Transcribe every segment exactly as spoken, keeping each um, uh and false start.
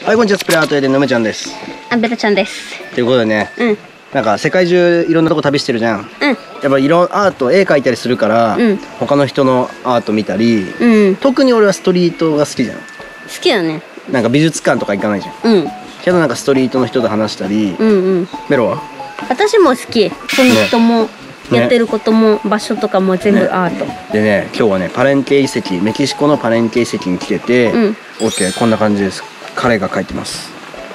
はい、こんにちは。スプレーアート屋でのめちゃんです。 あ、ベタちゃんです。 ということでね、うん、なんか世界中いろんなとこ旅してるじゃん。うん、やっぱいろんなアート、絵描いたりするから、うん、他の人のアート見たり、うん、特に俺はストリートが好きじゃん。好きだね。 なんか美術館とか行かないじゃん。うん。けどなんかストリートの人と話したり、うんうん。メロは？ 私も好き。その人も、ね、やってることも場所とかも全部アート、ね、 でね、今日はねパレンケ遺跡、メキシコのパレンケ遺跡に来てて、うん、OK、 こんな感じです。彼が描いてます。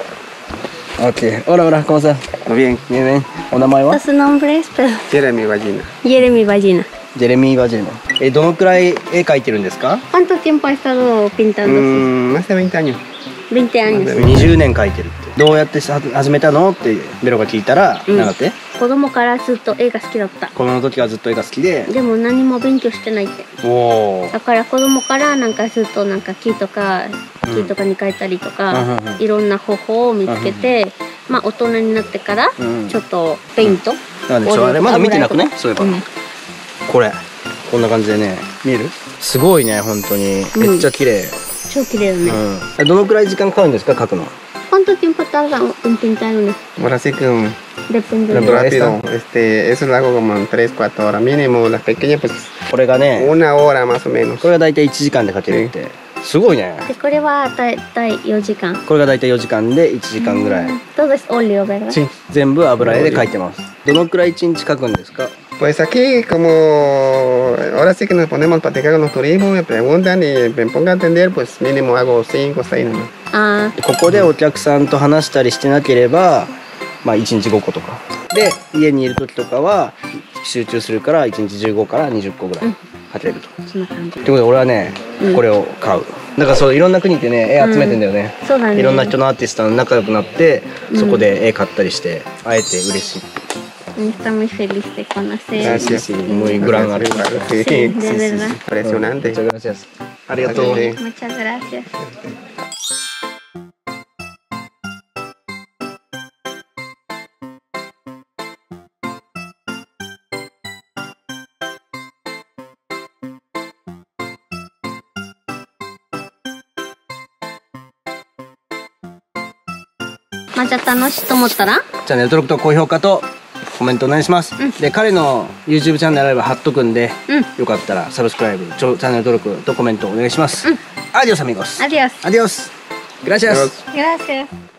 OK、 hola hola, ¿cómo estás? Bien, bien, bien. お名前は？ Su nombre es Jeremy Ballina. Jeremy Ballina. Jeremy Ballina。 え、どのくらい絵描いてるんですか？ ¿Cuánto tiempo ha estado pintando? Más de veinte años。 にじゅうねん。 にじゅうねん描いてるって。どうやって始めたのってベロが聞いたら、うん、なんだって？ 子供からずっと絵が好きだった。 子供の時はずっと絵が好きで、 でも何も勉強してないって。おだから子供からなんかずっとなんか木とか木とかに描いたりとか、うん、いろんな方法を見つけて、うん、まあ大人になってからちょっとペイント、 うん、なんでしょう、あれまだ見てなくね、そういえば、うん、これこんな感じでね、見える？すごいね、本当にめっちゃ綺麗、うん、 超綺麗だね、 うん、どのくらい時間かかるんですか、描くの ？¿Cuánto tiempo tarda en pintar una? Ahora sí que depende de rápido. Este, eso lo hago como en tres, cuatro horas mínimo. Las pequeñas pues これがね、 una hora más o menos。これがだいたいいちじかんで描けるって。すごいね。 で、これはだいたいよじかん。 これがだいたいよじかんでいちじかんぐらい。 Todo es óleo, ¿verdad? 全部油絵で描いてます。どのくらいいちにち描くんですか ？Pues aquí como ahora sí que nos ponemos a platicar con los turismos, me preguntan y me pongo a atender, pues mínimo hago cinco, seis nomás。あここでお客さんと話したりしてなければ、まあいちにちごことか。で、家にいる時とかは集中するからいちにちじゅうごからにじゅっこぐらい描けると。そんな感じ。ということで俺はね、これを買う。だからそういろんな国ってね、絵集めてんだよね。 そうだね。 いろんな人のアーティストと仲良くなって、そこで絵買ったりして、会えて嬉しい。 Está muy feliz de conocer. Gracias. Sí, muy gran artista. Sí, de verdad. Impresionante. Muchas gracias. Arigato. Muchas gracias. まあ、じゃあ楽しいと思ったらチャンネル登録と高評価とコメントお願いします、うん、で彼の YouTube チャンネルあれば貼っとくんで、うん、よかったらサブスクライブ、チャンネル登録とコメントお願いします、うん、アディオスアミゴス。 アディオス。 アディオス。グラシアス。 グラシアス。